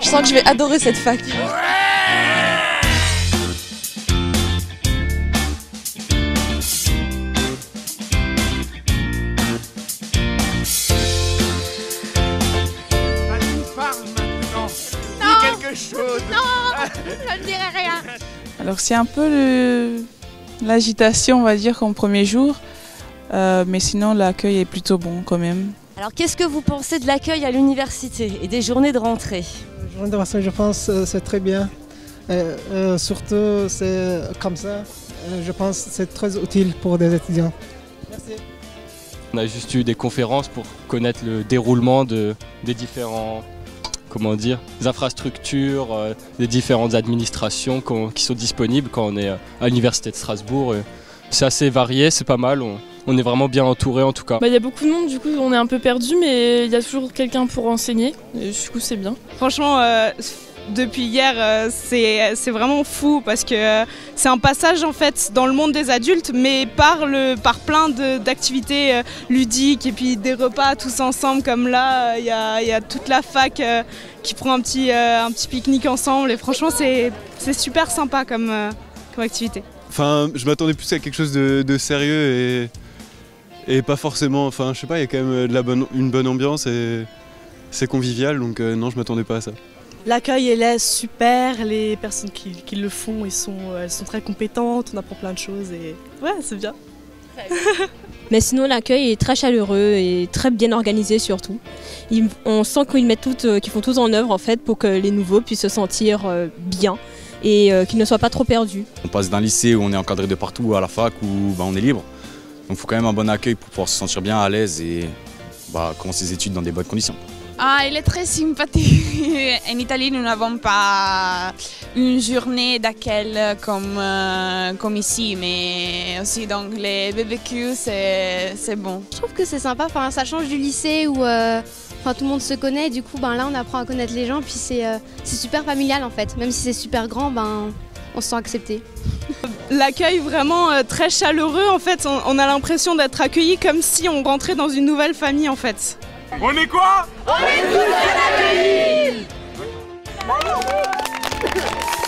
sens que je vais adorer cette fac. Quelque chose. Non, je ne dirai rien. Alors c'est un peu l'agitation, on va dire, comme premier jour, mais sinon l'accueil est plutôt bon quand même. Alors qu'est-ce que vous pensez de l'accueil à l'université et des journées de rentrée? Les journées de rentrée, je pense c'est très bien. Surtout c'est comme ça, je pense que c'est très utile pour des étudiants. Merci. On a juste eu des conférences pour connaître le déroulement des différents infrastructures, des différentes administrations qui sont disponibles quand on est à l'université de Strasbourg. C'est assez varié, c'est pas mal, on est vraiment bien entouré en tout cas. Il y a beaucoup de monde, du coup on est un peu perdu, mais il y a toujours quelqu'un pour enseigner, et du coup c'est bien. Franchement, depuis hier, c'est vraiment fou parce que c'est un passage en fait dans le monde des adultes, mais par plein d'activités ludiques et puis des repas tous ensemble comme là, il y a toute la fac qui prend un petit pique-nique ensemble et franchement c'est super sympa comme activité. Enfin, je m'attendais plus à quelque chose de sérieux et pas forcément, enfin je sais pas, il y a quand même une bonne ambiance et c'est convivial, donc non, je m'attendais pas à ça. L'accueil est super, les personnes qui le font, elles sont très compétentes, on apprend plein de choses et ouais, c'est bien. Mais sinon l'accueil est très chaleureux et très bien organisé surtout. On sent qu'ils font tout en œuvre en fait pour que les nouveaux puissent se sentir bien et qu'ils ne soient pas trop perdus. On passe d'un lycée où on est encadré de partout à la fac où on est libre. Donc il faut quand même un bon accueil pour pouvoir se sentir bien à l'aise et commencer ses études dans des bonnes conditions. Ah, il est très sympathique. En Italie, nous n'avons pas une journée d'accueil comme ici, mais aussi donc les BBQ, c'est bon. Je trouve que c'est sympa, enfin, ça change du lycée où tout le monde se connaît, du coup là on apprend à connaître les gens, puis c'est super familial en fait, même si c'est super grand, on se sent accepté. L'accueil vraiment très chaleureux en fait, on a l'impression d'être accueillis comme si on rentrait dans une nouvelle famille en fait. On est quoi? On est tous accueillis.